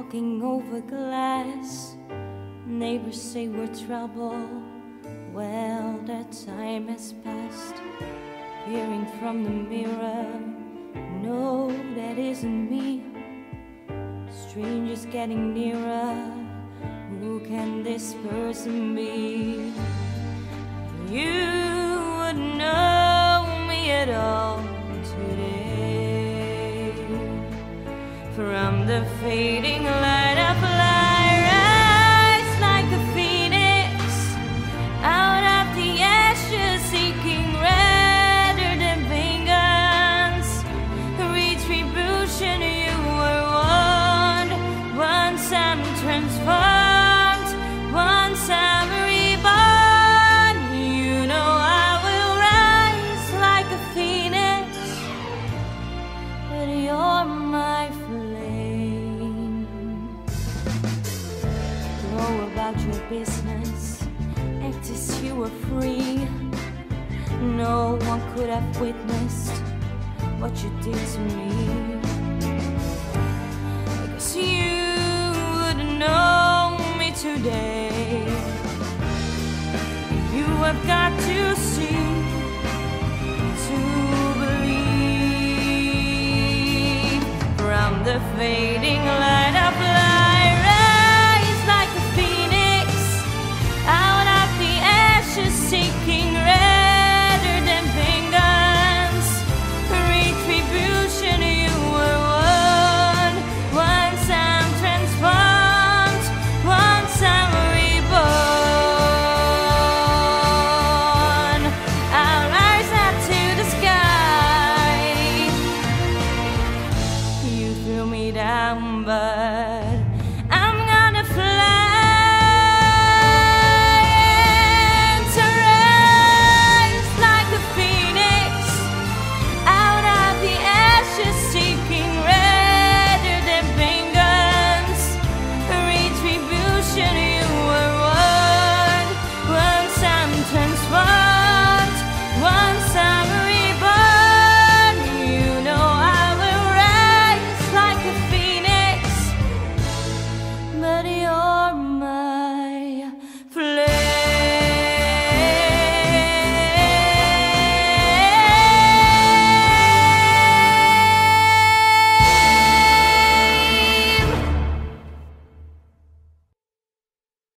knocking over glass. Neighbors say we're trouble. Well, that time has passed. Peering from the mirror, no, that isn't me. Strangers getting nearer. Who can this person be? You wouldn't know me at all today. From the fading light of light, rise like a phoenix out of the ashes, seeking rather than vengeance. Retribution, you were warned. Once I'm transformed, once I'm reborn, you know I will rise like a phoenix, but you're my flame. Go about your business, act as you were free. No one could have witnessed what you did to me, because you wouldn't know me today. You have got to see to believe. From the fading light of light, rise like a phoenix out of the ashes, seeking rather than vengeance. Retribution, you were won. Once I'm transformed, once I'm reborn, I'll rise up to the sky. You threw me down, but I'm gonna fly to rise like a phoenix out of the ashes, seeking rather than vengeance. Retribution, you were won. Once I'm transformed, once I'm reborn, you know I will rise like a phoenix, but you're